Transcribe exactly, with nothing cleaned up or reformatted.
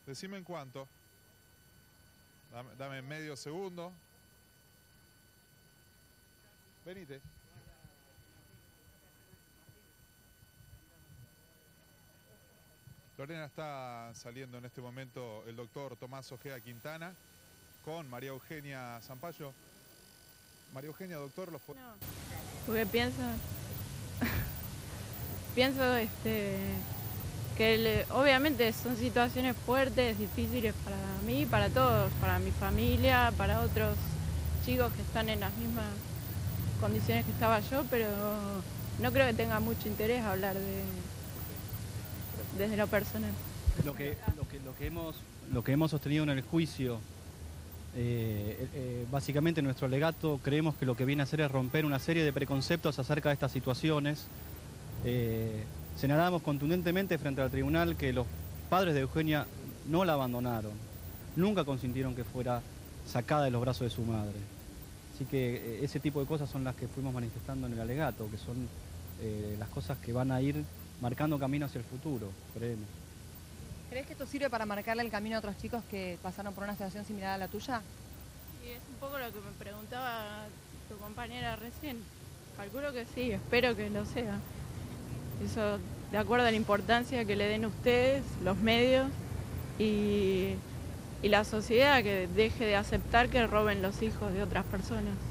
Decime en cuánto. Dame, dame medio segundo. Venite. Lorena, está saliendo en este momento el doctor Tomás Ojeda Quintana con María Eugenia Zampayo. María Eugenia, doctor, los... No, porque pienso, pienso este, que le, obviamente son situaciones fuertes, difíciles para mí, para todos, para mi familia, para otros chicos que están en las mismas condiciones que estaba yo, pero no creo que tenga mucho interés hablar de desde lo personal. Lo que, lo que, lo que, hemos, lo que hemos sostenido en el juicio, eh, eh, básicamente en nuestro alegato creemos que lo que viene a hacer es romper una serie de preconceptos acerca de estas situaciones. Eh, señalamos contundentemente frente al tribunal que los padres de Eugenia no la abandonaron, nunca consintieron que fuera sacada de los brazos de su madre. Así que eh, ese tipo de cosas son las que fuimos manifestando en el alegato, que son eh, las cosas que van a ir marcando camino hacia el futuro, creemos. ¿Crees que esto sirve para marcarle el camino a otros chicos que pasaron por una situación similar a la tuya? Y es un poco lo que me preguntaba tu compañera recién. Calculo que sí, espero que lo sea. Eso de acuerdo a la importancia que le den ustedes, los medios y, y la sociedad, que deje de aceptar que roben los hijos de otras personas.